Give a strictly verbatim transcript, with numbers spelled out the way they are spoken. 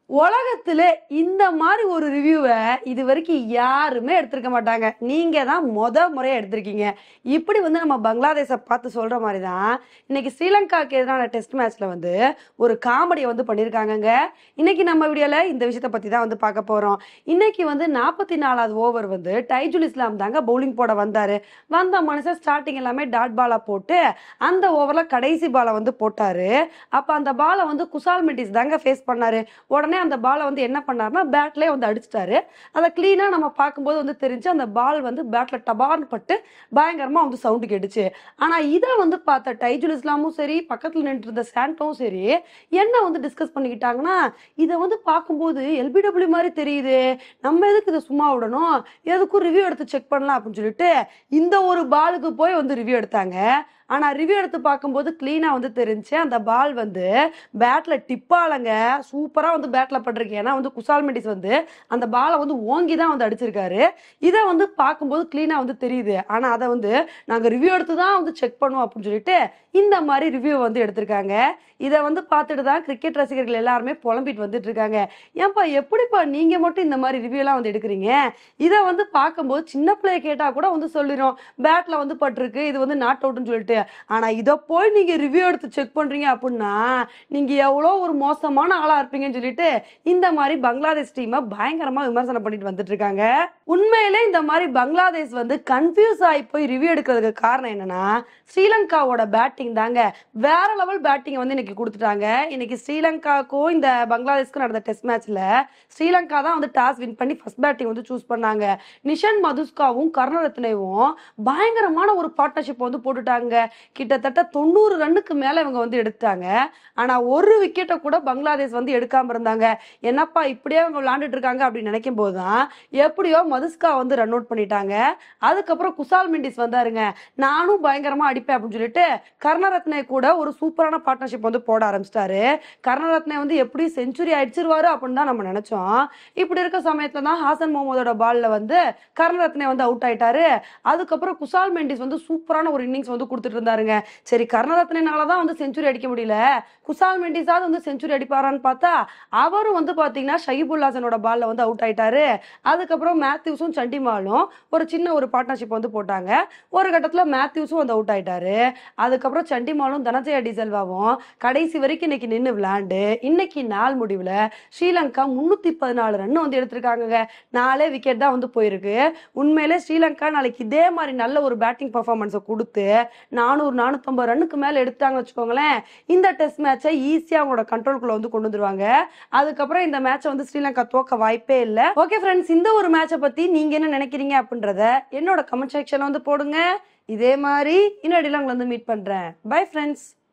உலகத்துல இந்த மாதிரி ஒரு ரிவ்யூவை இது வரைக்கும் யாருமே எடுத்திருக்க மாட்டாங்க. நீங்க தான் முத முறையா எடுத்திருக்கீங்க. இப்படி வந்து நம்ம பங்களாதேஷை பார்த்து சொல்ற மாதிரி தான் இன்னைக்கு ஸ்ரீலங்காக்கு எதிரான டெஸ்ட் மேட்ச்ல வந்து ஒரு காமெடியை வந்து பண்ணியிருக்காங்கங்க. இன்னைக்கு நம்ம வீடியோல இந்த விஷயத்தை பத்தி தான் வந்து பார்க்க போறோம். இன்னைக்கு வந்து நாற்பத்தி நாலாவது ஓவர் வந்து டைஜுல் இஸ்லாம் தாங்க பவுலிங் போட வந்தாரு. வந்த மனுஷன் ஸ்டார்டிங் எல்லாமே டாட் பாலா போட்டு அந்த ஓவர்ல கடைசி பாலை வந்து போட்டாரு. அப்ப அந்த பாலை வந்து குசால் மெண்டிஸ் தாங்க ஃபேஸ் பண்ணாரு. உடனே அந்த பாலை வந்து என்ன பண்ணாருன்னா பேட்லயே வந்து அடிச்சிட்டாரு. அதை கிளீனா நம்ம பார்க்கும்போது வந்து தெரிஞ்சு அந்த பால் வந்து பேட்ல டபார்னு பட்டு பயங்கரமா வந்து சவுண்டு கேட்டுச்சு. ஆனா இதை வந்து பார்த்த டைஜுல் இஸ்லாமும் சரி, பக்கத்துல நின்று இருந்த சாண்டோவும் சரி, என்ன வந்து டிஸ்கஸ் பண்ணிக்கிட்டாங்கன்னா, இதை வந்து பார்க்கும்போது எல்பிடபிள்யூ மாதிரி தெரியுது, நம்ம எதுக்கு இதை சும்மா விடணும், எதுக்கும் ரிவ்யூ எடுத்து செக் பண்ணலாம் அப்படின்னு சொல்லிட்டு இந்த ஒரு பாலுக்கு போய் வந்து ரிவ்யூ எடுத்தாங்க. ஆனா ரிவ்யூ எடுத்து பார்க்கும்போது கிளீனா வந்து தெரிஞ்சு அந்த பால் வந்து பேட்ல டிப்பாலங்க சூப்பரா வந்து பேட்ல பட்டிருக்கு. ஏன்னா வந்து குசால் மெண்டிஸ் வந்து அந்த பாலை வந்து ஓங்கி தான் வந்து அடிச்சிருக்காரு. இதை வந்து பார்க்கும்போது கிளீனா வந்து தெரியுது. ஆனா அதை வந்து நாங்க ரிவ்யூ எடுத்து தான் வந்து செக் பண்ணுவோம் அப்படின்னு சொல்லிட்டு இந்த மாதிரி ரிவ்யூ வந்து எடுத்திருக்காங்க. இதை வந்து பார்த்துட்டு தான் கிரிக்கெட் ரசிகர்கள் எல்லாருமே புலம்பிட்டு வந்துட்டு இருக்காங்க. ஏன்பா எப்படிப்பா நீங்க மட்டும் இந்த மாதிரி ரிவ்யூ எல்லாம் வந்து எடுக்கிறீங்க? இதை வந்து பார்க்கும்போது சின்ன பிள்ளைய கேட்டா கூட வந்து சொல்லிடும் பேட்ல வந்து பட்டிருக்கு, இது வந்து நாட் அவுட்னு சொல்லிட்டு. ஆனா இதை போய் நீங்க ரிவ்யூ எடுத்து செக் பண்றீங்க அப்படின்னா நீங்க எவ்வளோ ஒரு மோசமான ஆளா இருப்பீங்கன்னு சொல்லிட்டு இந்த மாதிரி பங்களாதேஷ் டீமை பயங்கரமா விமர்சனம் பண்ணிட்டு வந்துட்டு இருக்காங்க. உண்மையிலே இந்த மாதிரி பங்களாதேஷ் வந்து கன்ஃபியூஸ் ஆகி போய் ரிவ்யூ எடுக்கிறதுக்கு காரணம் என்னன்னா, ஸ்ரீலங்காவோட பேட்டிங் தாங்க. வேற லெவல் பேட்டிங் வந்து இன்னைக்கு கொடுத்துட்டாங்க. இன்னைக்கு ஸ்ரீலங்காவுக்கும் இந்த பங்களாதேஷ்க்கும் நடந்த டெஸ்ட் மேட்ச்ல ஸ்ரீலங்கா தான் வந்து டாஸ் வின் பண்ணி ஃபர்ஸ்ட் பேட்டிங் வந்து சூஸ் பண்ணாங்க. நிஷன் மதுஸ்காவும் கருணரத்னேவும் பயங்கரமான ஒரு பார்ட்னர்ஷிப் வந்து போட்டுட்டாங்க. கிட்டத்தட்ட தொண்ணூறு ரன்னுக்கு மேல இவங்க வந்து எடுத்தாங்க. ஆனா ஒரு விக்கெட்டை கூட பங்களாதேஷ் வந்து எடுக்காம இருந்தாங்க. என்னப்பா இப்படியே இவங்க விளையாண்டுட்டு இருக்காங்க அப்படின்னு நினைக்கும் போதுதான் எப்படியோ மதுஸ்கா வந்து ரன் அவுட் பண்ணிட்டாங்க. அதுக்கப்புறம் குசால் மெண்டிஸ் வந்தாருங்க. நானும் பயங்கரமா அடிப்பேன் அப்படின்னு சொல்லிட்டு கருணரத்னே கூட ஒரு சூப்பரான பார்ட்னர்ஷிப் வந்து போட ஆரம்பிச்சிட்டாரு. கருணரத்னே வந்து எப்படி செஞ்சுரி அடிச்சிருவாரு அப்படின்னு தான் நம்ம நினைச்சோம். இப்படி இருக்க சமயத்துல தான் ஹாசன் முகமதோட பால்ல வந்து கருணரத்னே வந்து அவுட் ஆயிட்டாரு. அதுக்கப்புறம் குசால் மெண்டிஸ் வந்து சூப்பரான ஒரு இன்னிங்ஸ் வந்து கொடுத்துட்டு இருந்தாருங்க. சரி கருணரத்னாலதான் வந்து செஞ்சுரி அடிக்க முடியல, குசால் மெண்டிஸாவது வந்து செஞ்சுரி அடிப்பாரான்னு பார்த்தா அவரும் வந்து பாத்தீங்கன்னா ஷஹீபுல் ஹாசனோட பால்ல வந்து அவுட் ஆயிட்டாரு. அதுக்கப்புறம் மேத்யூஸும் சண்டிமாலும் ஒரு சின்ன ஒரு பார்ட்னர்ஷிப் வந்து போட்டாங்க. ஒரு கட்டத்துல மேத்யூஸும் வந்து அவுட் ஆயிட்டாரு. அதுக்கப்புறம் சண்டிமாலும் தனஜய டிசல்வாவும் கடைசி வரைக்கும் இன்னைக்கு நின்று விளையாண்டு இன்னைக்கு நாள் முடிவுல ஸ்ரீலங்கா முன்னூத்தி பதினாலு ரன் வந்து எடுத்திருக்காங்க. நாலே விக்கெட் தான் வந்து போயிருக்கு. உண்மையிலே ஸ்ரீலங்கா நாளைக்கு இதே மாதிரி நல்ல ஒரு பேட்டிங் பர்ஃபார்மன்ஸை கொடுத்து நானூறு நானூத்தி ஐம்பது ரன்னுக்கு மேல எடுத்தாங்கன்னு வச்சுக்கோங்களேன், இந்த டெஸ்ட் மேட்சை ஈஸியா அவங்களோட கண்ட்ரோல்குள்ள வந்து கொண்டு வந்துருவாங்க. அதுக்கப்புறம் இந்த மேட்சை வந்து ஸ்ரீலங்கா தோக்க வாய்ப்பே இல்லை. ஓகே ஃப்ரெண்ட்ஸ், இந்த ஒரு மேட்சை பத்தி நீங்க என்ன நினைக்கிறீங்க அப்படின்றத என்னோட கமெண்ட் செக்ஷன்ல வந்து போடுங்க. இதே மாதிரி இன்னொரு இடத்துல உங்களை வந்து மீட் பண்றேன். Bye friends.